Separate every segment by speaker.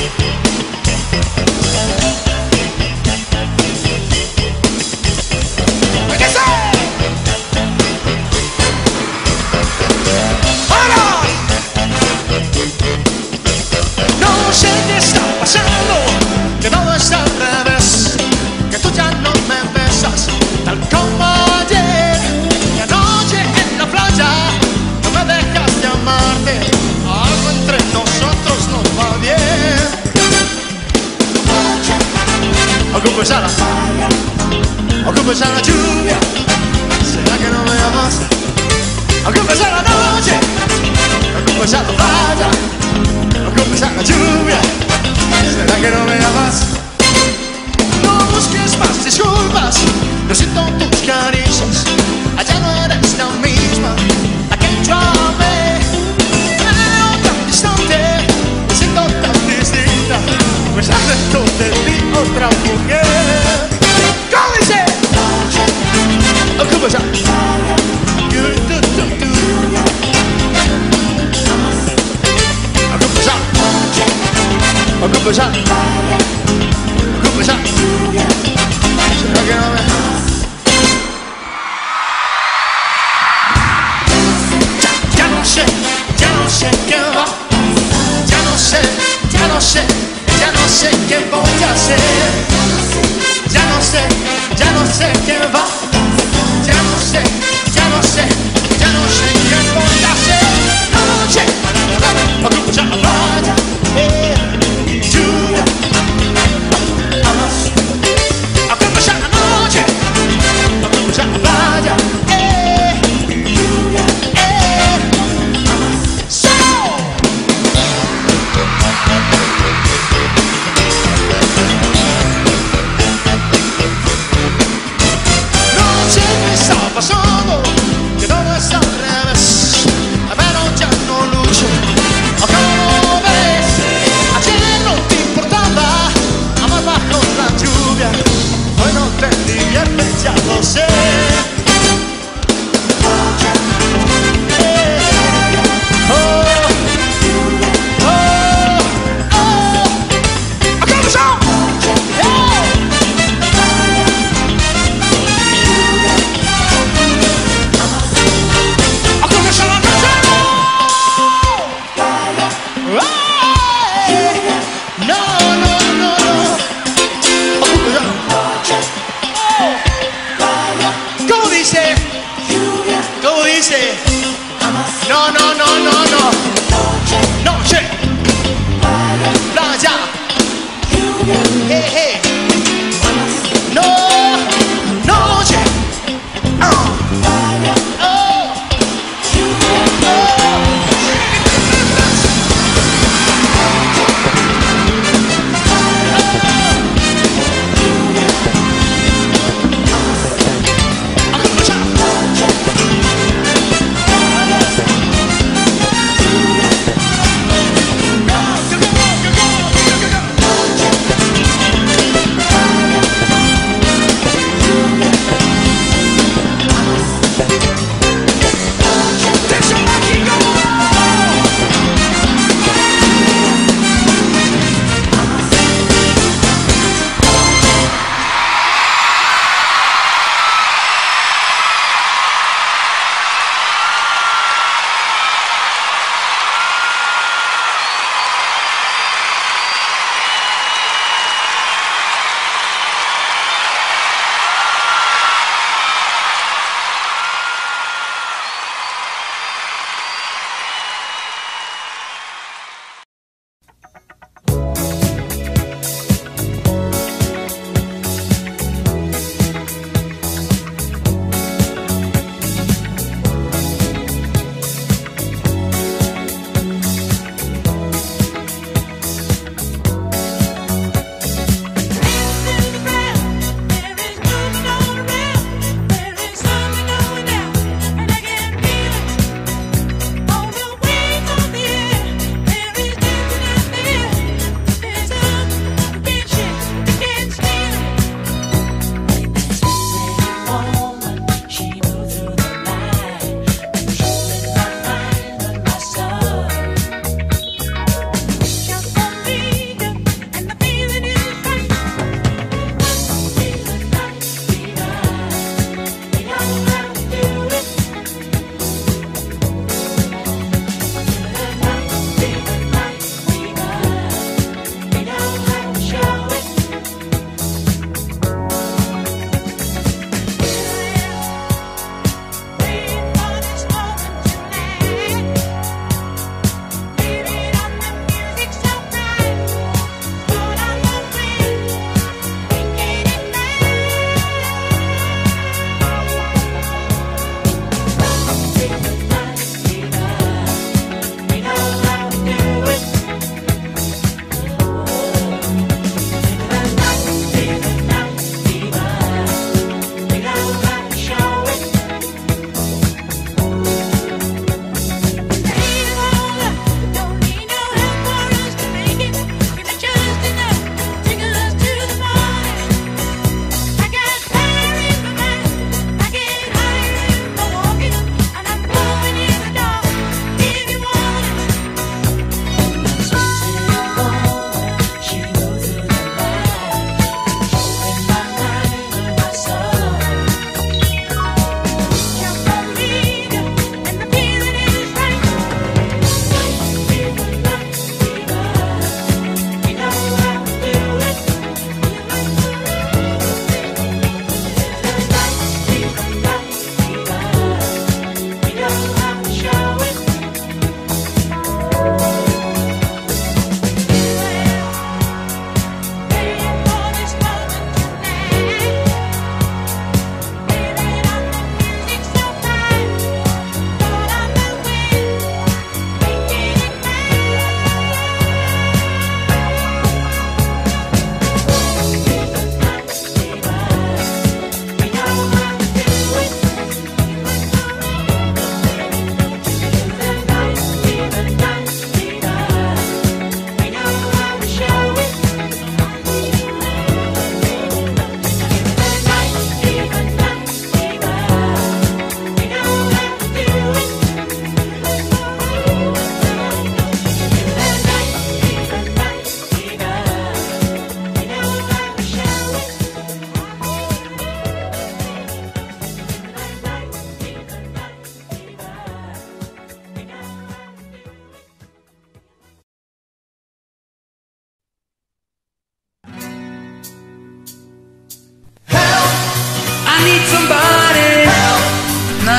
Speaker 1: Empezar la lluvia, será que no me amas. Aunque empezar la noche, aunque empezar la playa, aunque empezar la lluvia, será que no me amas. No busques más disculpas, no siento tus caricias, allá no eres la misma, la que yo amé. Me veo tan distante, me siento tan distinta, pues adentro de ti otra mujer. ¿Cómo dice? ¿Qué pasa? ¿Qué pasa? ¿Qué pasa? ¿Qué pasa? ¿Será que no me... Ya no sé qué va. Ya no sé qué voy a hacer. Ya no sé qué va. Ya no sé qué voy a hacer. Noche, aunque empezar la playa, lluvia, aunque empezar la noche, aunque empezar la playa, lluvia, no sé qué está pasando, que todo está al revés, pero ya no lucho. ¿Cómo ves? Ayer no te importaba amar bajo la lluvia, hoy no te diviertes, ya lo sé. Noche, playa, noche,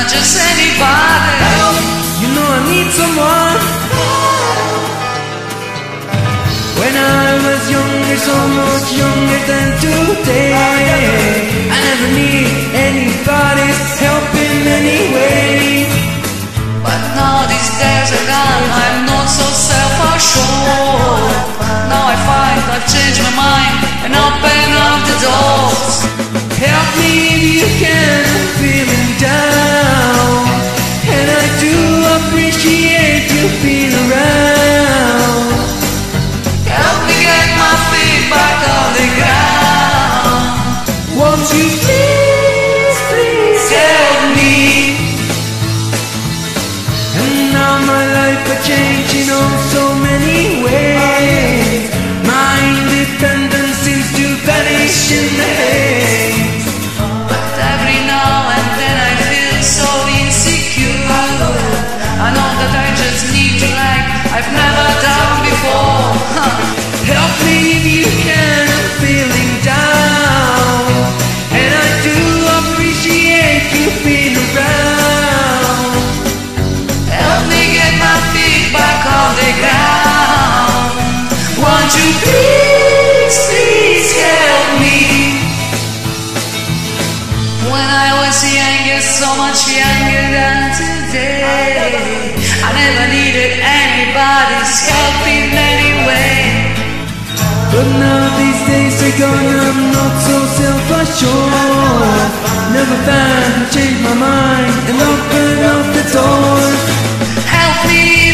Speaker 2: not just anybody.
Speaker 3: You know I need someone. When I was younger, so much younger than today, I never need anybody's help in any way.
Speaker 2: But now these days are gone, I'm not so self-assured. Now I find I've changed my mind and open up the doors.
Speaker 3: Help me if you can, I'm feeling down, and I do appreciate you being around.
Speaker 2: Help me get my feet back on the ground.
Speaker 3: Won't you please, please help me? And now my life is changing on so many ways. My independence seems to vanish in the haze.
Speaker 2: But every now and then I feel so insecure. I know that I just need you like I've never done before.
Speaker 3: Help me if you can, I'm feeling down, and I do appreciate you being around.
Speaker 2: Help me get my feet back on the ground. Won't you please, please help me? When I was younger, so much younger than today, I never needed anybody's help in any way.
Speaker 3: But now these days are gone, I'm not so self-assured. Never found to change my mind and open up the door.
Speaker 2: Help me